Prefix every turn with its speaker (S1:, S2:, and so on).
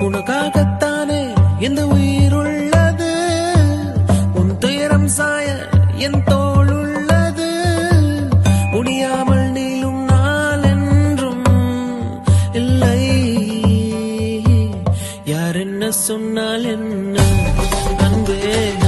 S1: உனக்காகத்தானே இந்த உயிர் உள்ளது, உன் துயரம் சாய என் தோள் உள்ளது, முடியாமல் நீளும் நாள் என்றும் இல்லை. யார் என்ன சொன்னால் என்ன அன்பே.